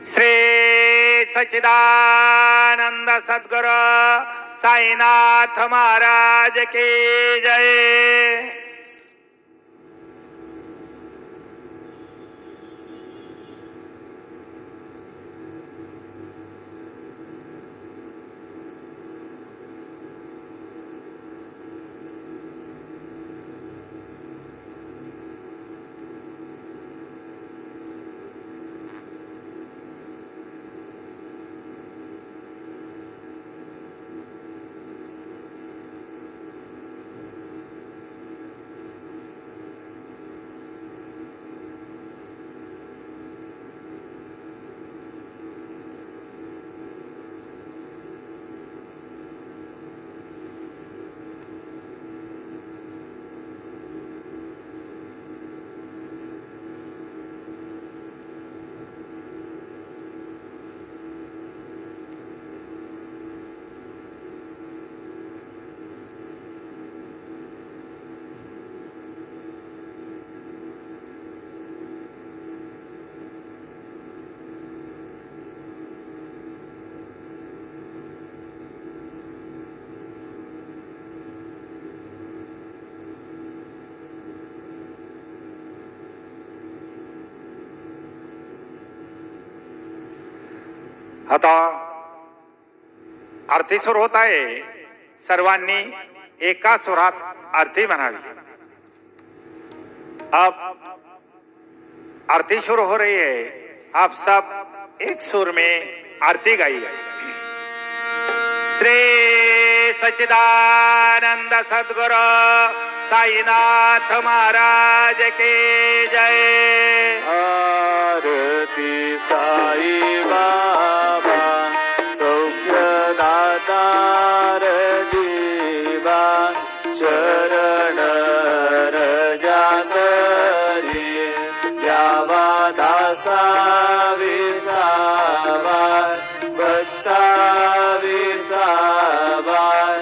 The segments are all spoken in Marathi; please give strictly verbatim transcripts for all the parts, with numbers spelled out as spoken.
श्री सच्चिदानंद सद्गुरु साईनाथ महाराज की जय। आता आरती सुरू होत आहे। सर्वांनी एका सुरात आरती म्हणावी। अब आरती शुरू हो रही है, आप सब एक सुर में आरती गाइए। श्री सच्चिदानंद सद्गुरु साईनाथ महाराज की जय। आरती साई बाबा सौख्यदातार जीवा शरण रजा करी यावा दासा विसावा भक्ता विसावा।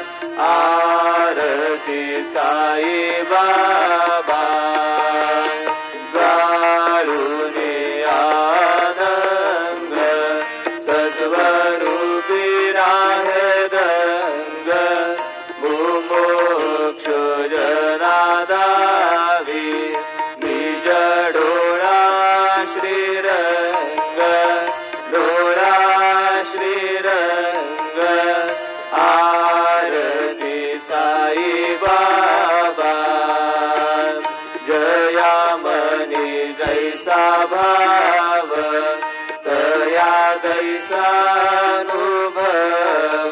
आरती साई बाबा भाव तया दैसानुभव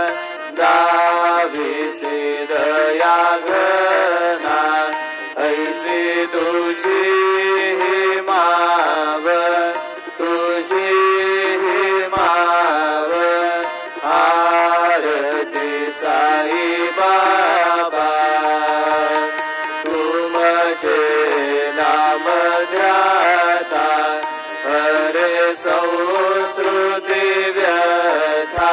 दाविसी दया घना ऐसी तुझी हिमाव तुझी हिमाव। आरती साई बाबा तुमचे नाम ध्याता हरे संस्कृती व्यथा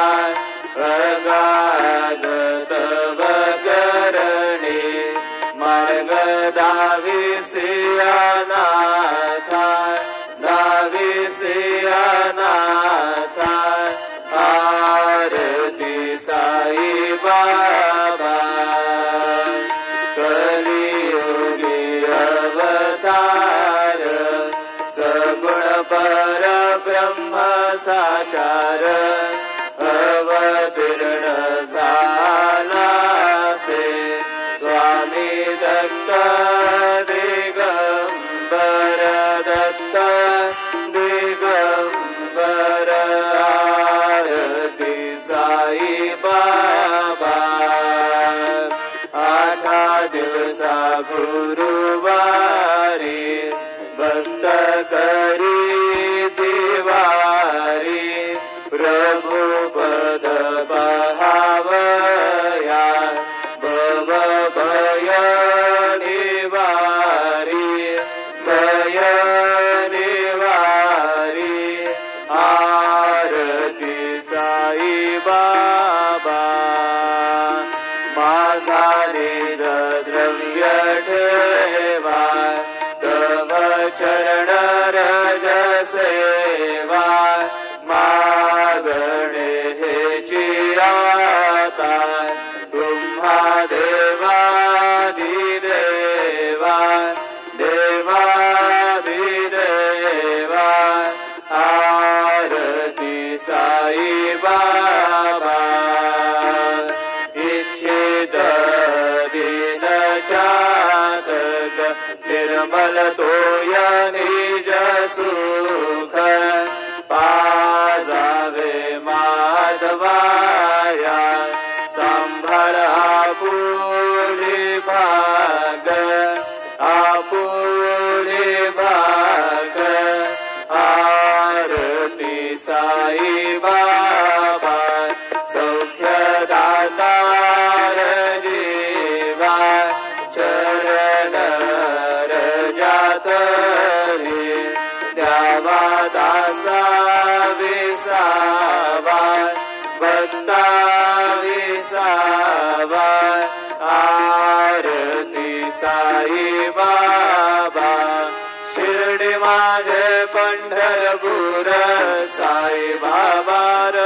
अगाध तव करणी मार्ग दाविसिया नाथा दाविसिया नाथा। आरती साई बाबा कलियुगी अवतार सगुण पर ब्रह्म साचार अवतीर्ण झाला से स्वामी दत्त दिगंबर दत्त दिगंबर। आरती साई बाबा आठा दिवसा गुरुवारी भक्त करी दिवारी प्रभु पद पहावया भव भय निवारी भय निवारी। आरती साई बाबा माझा निध द्रव्य ठेवा तव चरण रज सेवा निर्मल तोय निज सुख पाजावे माधवाया संभळ आपुले भाग आपुले भाग आरती साई बाबा सौख्यदातार देवा चरण रजातरी द्यावा दासा विसावा भक्ता विसावा आरती साई बाबा शिर्डी माझे पंढरपूर साई बाबा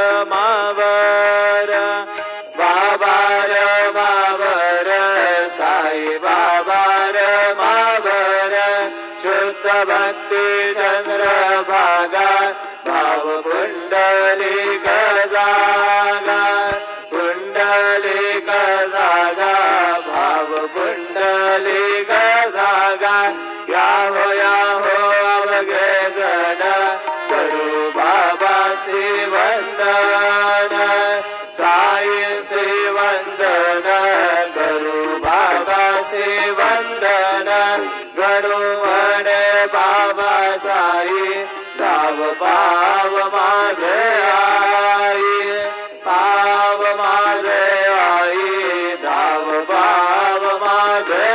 रमावर बाबा रमावर साई बाबा रमावर शुद्ध भक्ती चंद्र भागा भाव कुंडली गजागा कुंडली गजागा भाव कुंडली गजागा याहो याहो अवघे जन करू बाबा श्री वंदन साई श्री वंदन करू बाबा श्री वंदन करू म्हणे बाबा साई धाव पाव माझे आई पाव माझे आई धाव पाव माझे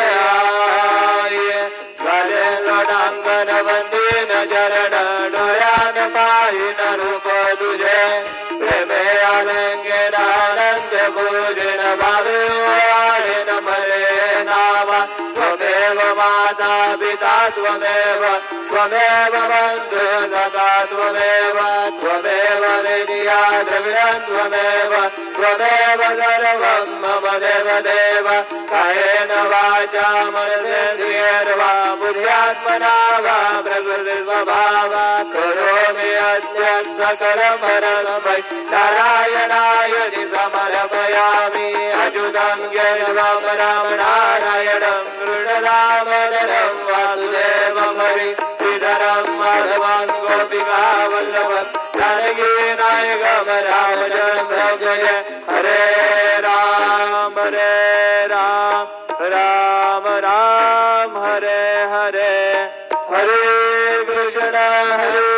आई गले लोटांगण वंदीन चरण डोळ्यान पाहिन रूप तुझे प्रेमे आलंगे आनंद पूजन भावे वाढेन मरे नावा त्वमेव माता पिता त्वमेव त्वमेव बन्धु सखा त्वमेव त्वमेव विद्या द्रविणं त्वमेव त्वमेव सर्वं मम देव देव कायेन वाचा मनसेन्द्रियैर्वा बुद्ध्यात्मना वा प्रकृतिस्वभावात् करोमि यद्यत् सकलमरसमय नारायणाय समर्पयामि अच्युतं केशवं राम नारायणं कृष्णदामोदरं वासुदेवं हरि श्रीधरं माधवं गोपिका वल्लभं जानकी नायकं रामचन्द्रं जय हरे राम हरे राम राम राम हरे हरे हरे कृष्ण हरे